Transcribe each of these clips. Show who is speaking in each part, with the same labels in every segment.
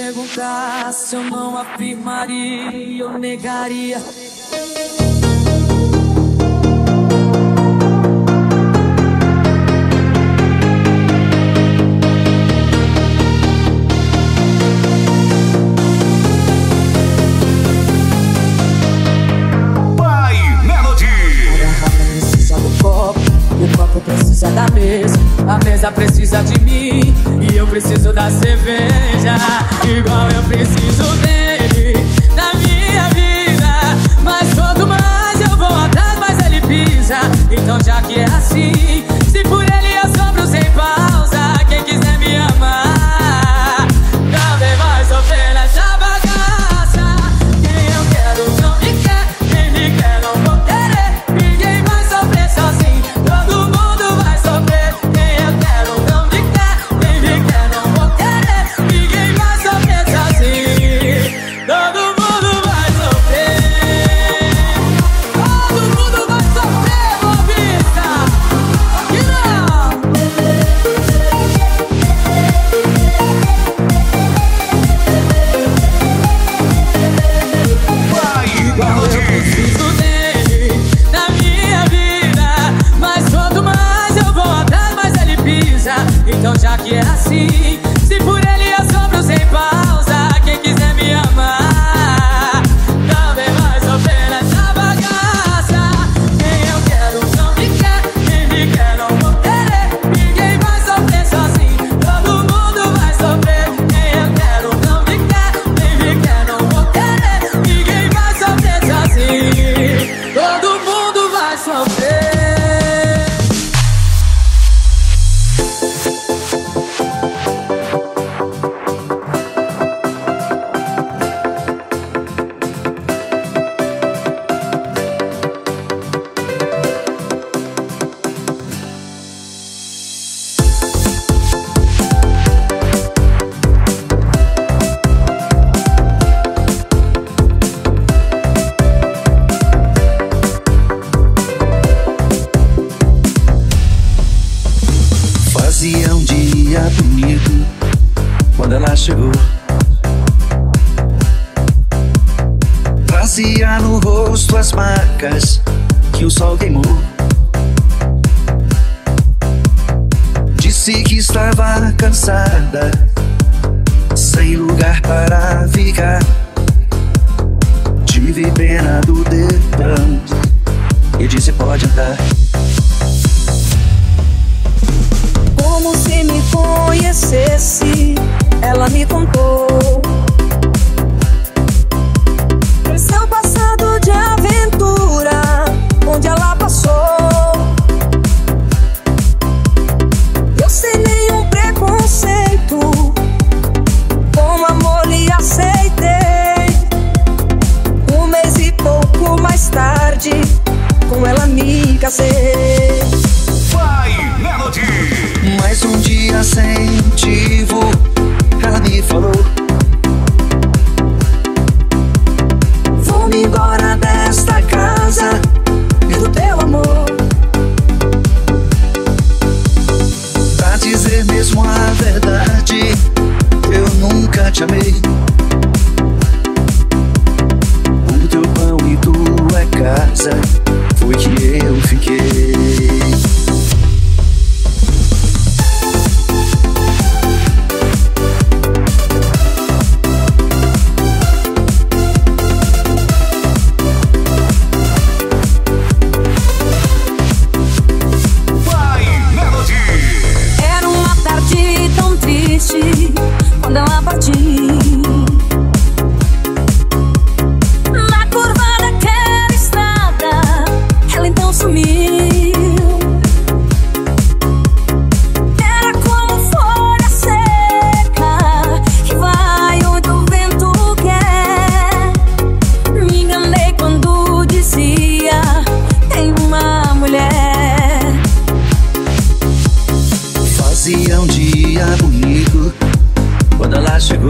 Speaker 1: perguntasse, eu não afirmaria, eu negaria.
Speaker 2: O copo precisa da mesa, a mesa precisa de mim, e eu preciso da cerveja, igual eu preciso dele na minha vida. Mas quanto mais eu vou atrás, mais ele pisa. Então já que é assim, se por ele eu sobro sem pausa, quem quiser me amar também vai sofrer nessa bagaça. Quem eu quero não me quer, quem me quer não vou querer. Ninguém vai sofrer sozinho, todo mundo vai sofrer. Quem eu quero não me quer, quem me quer não vou querer. Ninguém vai sofrer sozinho, todo mundo vai sofrer. Todo mundo vai sofrer, movista. Que não. Igual eu preciso dele na minha vida, mas quanto mais eu vou atrás, mais ele pisa. Então já que é assim, se por ele eu sobro sem pausa, quem quiser me amar também vai sofrer nessa bagaça. Quem eu quero não me quer, quem me quer não vou querer. Ninguém vai sofrer sozinho, todo mundo vai sofrer. Quem eu quero não me quer, quem me quer não vou querer. Ninguém vai sofrer sozinho, todo mundo vai sofrer.
Speaker 3: Fazia um dia bonito quando ela chegou. Trazia no rosto as marcas que o sol queimou. Disse que estava cansada, sem lugar para ficar. Tive pena do dedão e disse: pode andar.
Speaker 4: Como se me conhecesse, ela me contou seu passado de aventura, onde ela passou. Eu sem nenhum preconceito, com amor lhe aceitei. Um mês e pouco mais tarde, com ela me casei.
Speaker 3: Mais um dia sem motivo, ela me falou:
Speaker 4: vou-me embora desta casa pelo teu amor.
Speaker 3: Pra dizer mesmo a verdade, eu nunca te amei. O teu pão e tua casa foi que eu fiquei.
Speaker 4: Quando ela partiu na curva daquela estrada, ela então sumiu. Era como folha seca que vai onde o vento quer. Me enganei quando dizia: tem uma mulher.
Speaker 3: Fazia um dia bonito quando ela chegou.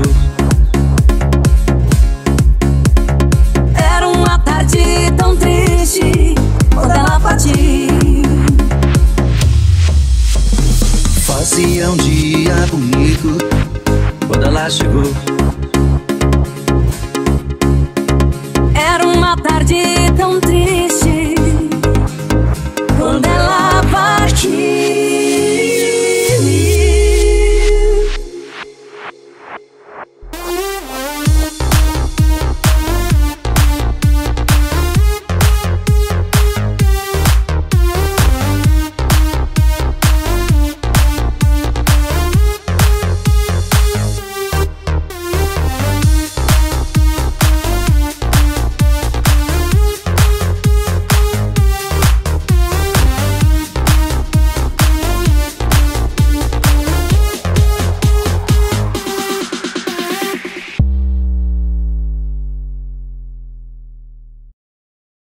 Speaker 4: Era uma tarde tão triste quando ela partiu.
Speaker 3: Fazia um dia bonito quando ela chegou.
Speaker 4: encontrei